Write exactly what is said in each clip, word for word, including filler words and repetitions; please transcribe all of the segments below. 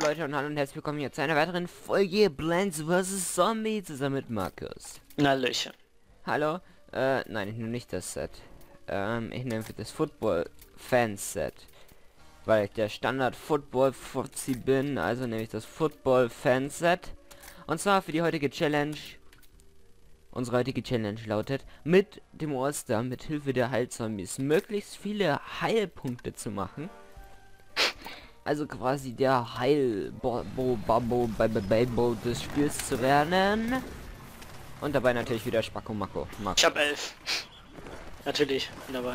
Leute und hallo und herzlich willkommen hier zu einer weiteren Folge Plants versus. Zombie zusammen mit Markus. Na Löcher. Hallo, äh, nein, ich nehme nicht das Set. Ähm, ich nehme das Football Fans Set. Weil ich der Standard Football Fuzzi bin, also nehme ich das Football Fans Set. Und zwar für die heutige Challenge. Unsere heutige Challenge lautet, mit dem All-Star, mit Hilfe der Heilzombies, möglichst viele Heilpunkte zu machen. Also quasi der Heil-Babo des Spiels zu werden. Und dabei natürlich wieder Spacko Macko. Ich hab elf. Natürlich, bin dabei.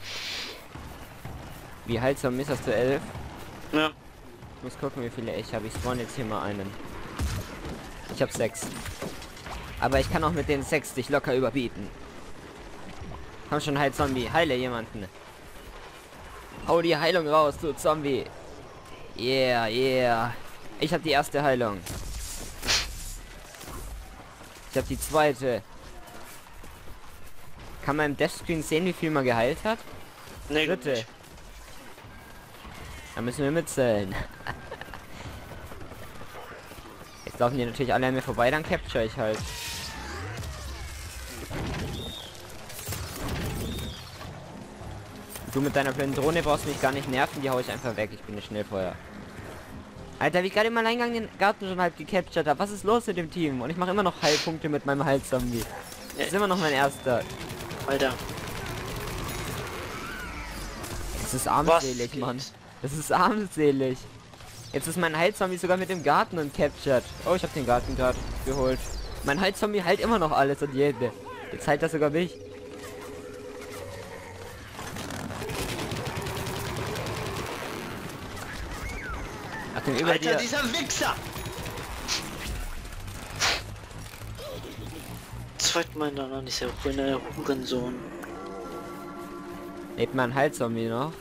Wie Heilzombies hast du elf? Ja. Ich muss gucken, wie viele ich habe. Ich spawn jetzt hier mal einen. Ich habe sechs. Aber ich kann auch mit den sechs dich locker überbieten. Komm schon, Heilzombie. Heile jemanden. Hau die Heilung raus, du Zombie. Yeah, yeah. Ich habe die erste Heilung. Ich habe die zweite. Kann man im Deathscreen sehen, wie viel man geheilt hat? Nee, Dritte. Da müssen wir mitzählen. Jetzt laufen die natürlich alle an mir vorbei, dann capture ich halt. Du mit deiner blöden Drohne brauchst mich gar nicht nerven, die hau ich einfach weg. Ich bin eine Schnellfeuer. Alter, wie ich gerade im Alleingang den Garten schon halb gecaptured habe. Was ist los mit dem Team? Und ich mache immer noch Heilpunkte mit meinem Heilzombie. Das ist immer noch mein erster. Alter. Das ist armselig, Mann. Das ist armselig. Jetzt ist mein Heilzombie sogar mit dem Garten und captured. Oh, ich habe den Garten gerade geholt. Mein Heilzombie heilt immer noch alles und jede. Jetzt heilt das sogar mich. Ach, den über Alter, dir. dieser Wichser! Zweitmal dann dieser grüne Hurensohn. Lebt mein Heilzombie noch?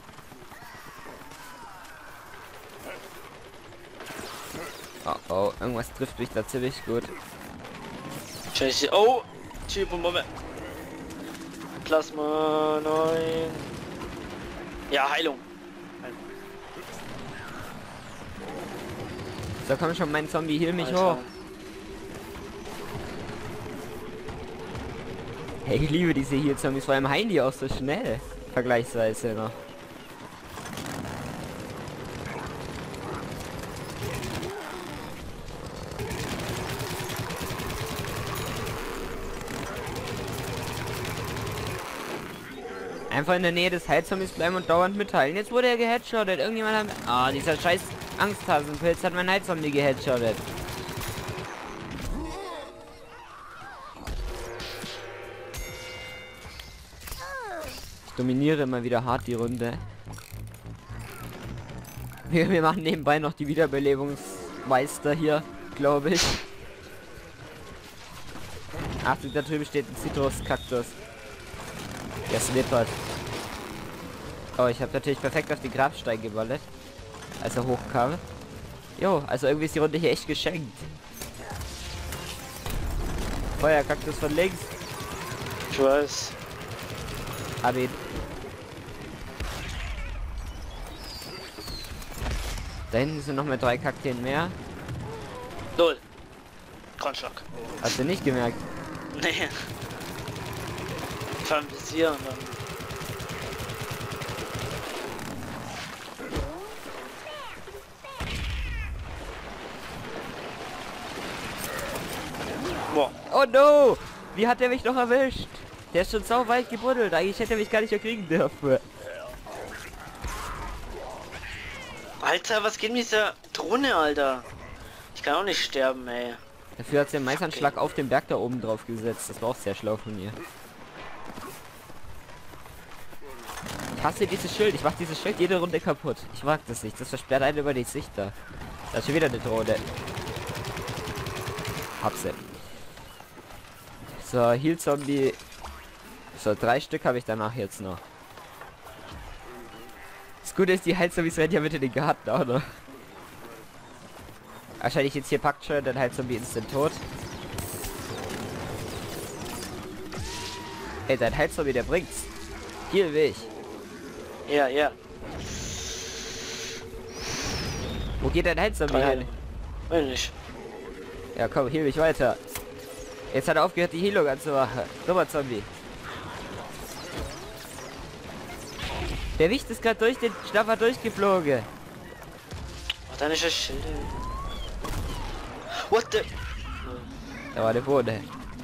Oh oh, irgendwas trifft mich da ziemlich gut. Scheiße. Oh! Typ und Moment. Plasma neun. Ja, Heilung. So, komm schon, mein Zombie, heal mich Alter. hoch. Hey, ich liebe diese Heal-Zombies, vor allem heilen die auch so schnell. Vergleichsweise noch. Einfach in der Nähe des Heilzombies bleiben und dauernd mitteilen. Jetzt wurde er geheadshottet. Irgendjemand hat... Ah, dieser scheiß Angsthasenpilz hat mein Heilzombie geheadshottet. Ich dominiere immer wieder hart die Runde. Wir, wir machen nebenbei noch die Wiederbelebungsmeister hier, glaube ich. Ach, da drüben steht ein Zitruskaktus. Der slippert. Oh, ich habe natürlich perfekt auf die Grabsteine geballert, als er hochkam. Jo, also irgendwie ist die Runde hier echt geschenkt. Feuerkaktus von links. Ich weiß. Hab ihn. Da hinten sind noch mal drei Kakteen mehr. Null. Kronschlag. Hast du nicht gemerkt? Nee. Ich war ein Visier und dann... Boah. Oh no! Wie hat er mich noch erwischt? Der ist schon sau weit gebuddelt. Eigentlich hätte er mich gar nicht erkriegen dürfen. Alter, was geht mit dieser Drohne, Alter? Ich kann auch nicht sterben, ey. Dafür hat sie den Meißanschlag auf den Berg da oben drauf gesetzt. Das war auch sehr schlau von ihr. Ich hasse dieses Schild. Ich mach dieses Schild jede Runde kaputt. Ich mag das nicht. Das versperrt einen über die Sicht da. Da ist schon wieder eine Drohne. Hab sie. So, Heal Zombie. So, drei Stück habe ich danach jetzt noch. Das Gute ist, die Heilzombies rennen ja mit in den Garten auch noch. Wahrscheinlich jetzt hier packt schon, dann Heilzombie instant tot. Ey, dein Heilzombie, der bringt's. Hier will ich. Ja, ja. Wo geht dein Heilzombie Drei hin? Heilungen. Weiß nicht. Ja komm, heal mich weiter. Jetzt hat er aufgehört, die Heilung anzumachen. Dummer Zombie. Der Wicht ist gerade durch den Staffer durchgeflogen. Oh, dann ist das Schild. What the... Da war der Boden.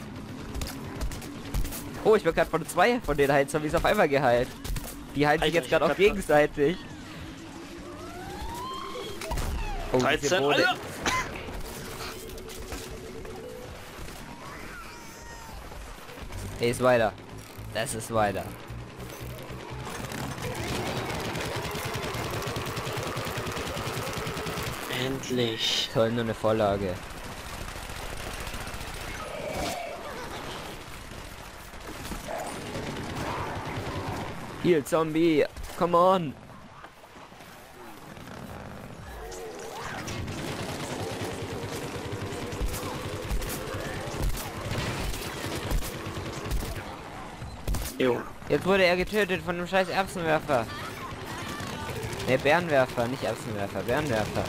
Oh, ich bin gerade von zwei von den Heilzombies auf einmal geheilt. Die heilen sich Alter, jetzt ich gerade hab auch grad- gegenseitig. Oh, diese dreizehn, Bohne. Alter! Ey, ist weiter. Das ist weiter. Endlich. Toll, nur eine Vorlage. Heal, Zombie. Come on. Jo. Jetzt wurde er getötet von einem scheiß Erbsenwerfer. Ne, Bärenwerfer, nicht Erbsenwerfer, Bärenwerfer.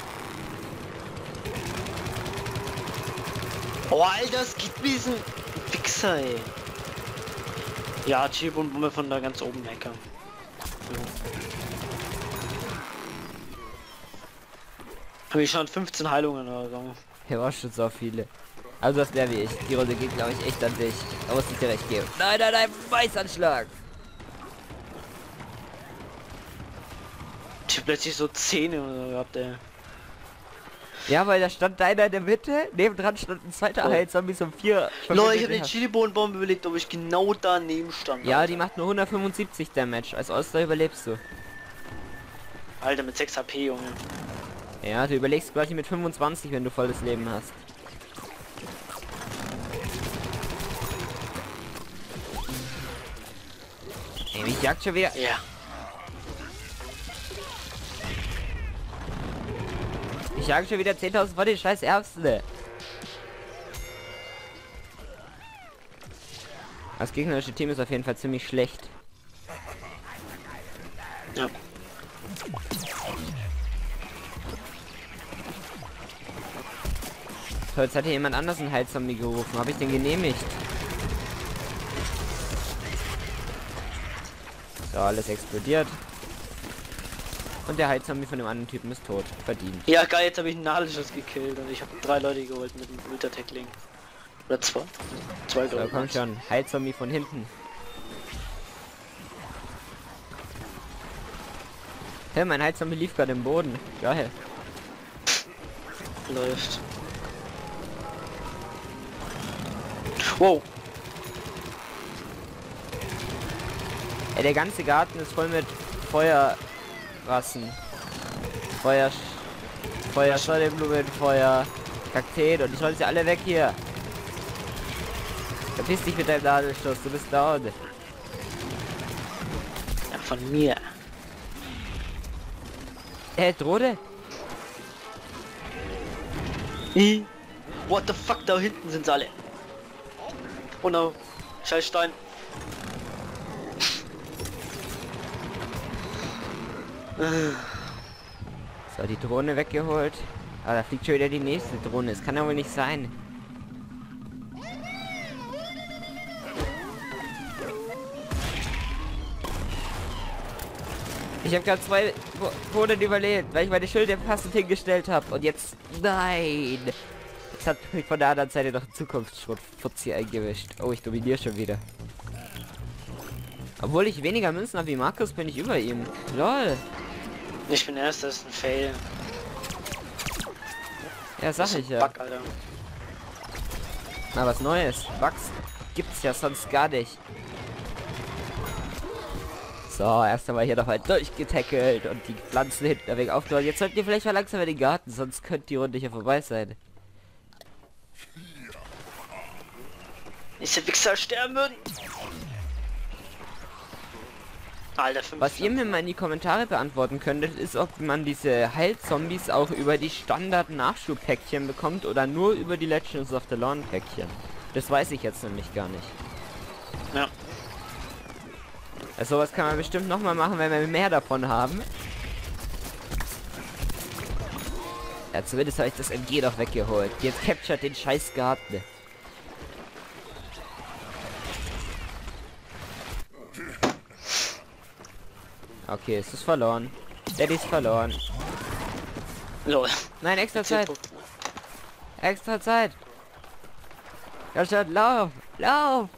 Oh, Alter, es gibt diesen Wichser, ey. Ja, Chip und Bombe von da ganz oben meckern. Habe ich schon fünfzehn Heilungen oder so. Hier war schon so viele. Also das wäre wie ich. Die Runde geht, glaube ich, echt an dich. Da muss ich dir recht geben. Nein, nein, nein, Weißanschlag. Ich hab plötzlich so Zähne oder so gehabt, ey. Ja, weil da stand einer in der Mitte, nebendran stand ein zweiter Oh. Heilzombie so um vier. Leute, ich hab den Chili-Bohnen-Bombe überlegt, ob ich genau daneben stand. Ja, Alter. die macht nur hundertfünfundsiebzig Damage. Als All-Star überlebst du. Alter, mit sechs H P, Junge. Ja, du überlegst quasi mit fünfundzwanzig, wenn du volles Leben hast. Ey, mich jagt schon wieder. Ja. Ich jage schon wieder zehntausend von den scheiß Erbsen. Das gegnerische Team ist auf jeden Fall ziemlich schlecht. Ja. So, jetzt hat hier jemand anders einen Heilzombie gerufen. Habe ich den genehmigt? So, alles explodiert. Und der Heilzombie von dem anderen Typen ist tot. Verdient. Ja, geil, jetzt habe ich einen Nadelschuss gekillt und ich habe drei Leute geholt mit dem Ultra-Tackling. Oder zwei? Zwei, So, glaube komm schon. Heilzombie von hinten. Hey, mein Heilzombie lief gerade im Boden. Geil. Läuft. Wow. Ey, der ganze Garten ist voll mit Feuerrassen. Feuer... Feuer, Sonnenblumen, Feuer, Kakteen und ich hol sie alle weg hier. Verpiss dich mit deinem Nadelstoß, du bist down. Ja, von mir. Hey, Drohne? I. What the fuck, da hinten sind sie alle. Oh no. Scheiß Stein. So, die Drohne weggeholt. Ah, da fliegt schon wieder die nächste Drohne. Es kann ja wohl nicht sein. Ich habe gerade zwei Drohnen überlebt, weil ich meine Schilde passend hingestellt habe. Und jetzt... Nein! Jetzt hat mich von der anderen Seite noch ein Zukunftsschrott-Fuzzi eingewischt. Oh, ich dominiere schon wieder. Obwohl ich weniger Münzen habe wie Markus, bin ich über ihm. Lol. Ich bin erst, das ist ein Fail. Ja, sag ich ja. Bug, Alter. Na, was Neues. Bugs gibt's ja sonst gar nicht. So, erst einmal hier noch mal durchgetackelt und die Pflanzen hinten ein wenig aufgebaut. Jetzt sollten wir vielleicht mal langsam in den Garten, sonst könnte die Runde hier vorbei sein. Ist der Wichser sterben würden? Alter, fünf. Was ihr mir mal in die Kommentare beantworten könntet, ist, ob man diese Heilzombies auch über die Standard-Nachschubpäckchen bekommt oder nur über die Legends of the Lawn Päckchen. Das weiß ich jetzt nämlich gar nicht. Ja. Also sowas kann man bestimmt noch mal machen, wenn wir mehr davon haben. Ja, zumindest habe ich das M G doch weggeholt. Jetzt captured den scheiß Garten. Okay, es ist verloren. Daddy ist verloren. Lol. Nein, extra Zeit. Extra Zeit. Ja, schon, lauf, lauf.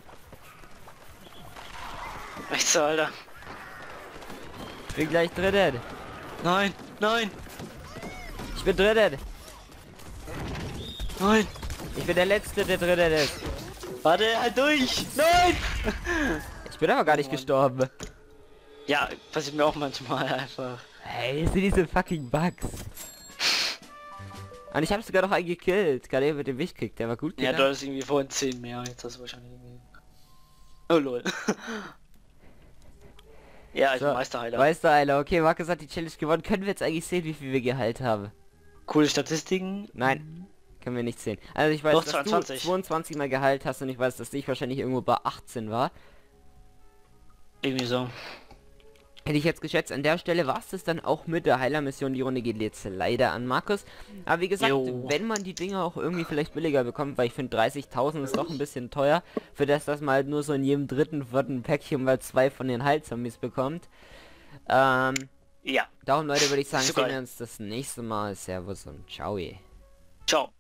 Echt so, Alter. Ich bin gleich drinnen. Nein, nein, Ich bin drinnen. nein. Ich bin der Letzte, der drinnen ist. Warte, halt durch. Nein. Ich bin aber gar nicht Mann. gestorben. Ja, passiert mir auch manchmal einfach. Hey, das sind diese fucking Bugs. Und ich habe sogar noch einen gekillt. Gerade eben mit dem Wichtkrieg, der war gut. Ja, genau. du hast irgendwie vorhin zehn mehr. Jetzt hast du wahrscheinlich irgendwie... Oh, lol. Ja, ich So, bin Meisterheiler. Meisterheiler, okay, Markus hat die Challenge gewonnen. Können wir jetzt eigentlich sehen, wie viel wir Gehalt haben? Coole Statistiken. Nein, können wir nicht sehen. Also ich weiß, Doch, dass zweiundzwanzig. du zweiundzwanzig mal Gehalt hast und ich weiß, dass ich wahrscheinlich irgendwo bei achtzehn war. Irgendwie so. Hätte ich jetzt geschätzt, an der Stelle war es das dann auch mit der Heiler-Mission. Die Runde geht jetzt leider an Markus. Aber wie gesagt, Jo. wenn man die Dinger auch irgendwie vielleicht billiger bekommt, weil ich finde dreißigtausend ist doch ein bisschen teuer, für das, dass man halt nur so in jedem dritten, vierten Päckchen mal zwei von den Heilzombies bekommt. Ähm, Ja. darum Leute würde ich sagen, So sehen geil. wir uns das nächste Mal. Servus und ciao. Ciao.